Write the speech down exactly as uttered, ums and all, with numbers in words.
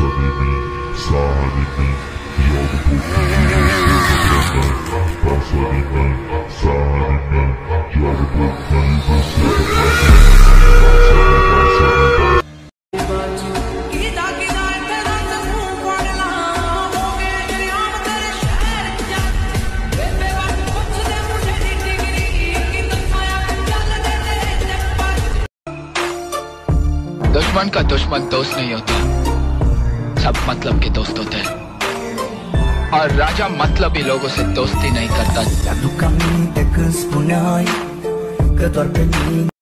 दुश्मन का दुश्मन दोस्त नहीं होता, सब मतलब के दोस्त होते हैं। और राजा मतलबी लोगों से दोस्ती नहीं करता।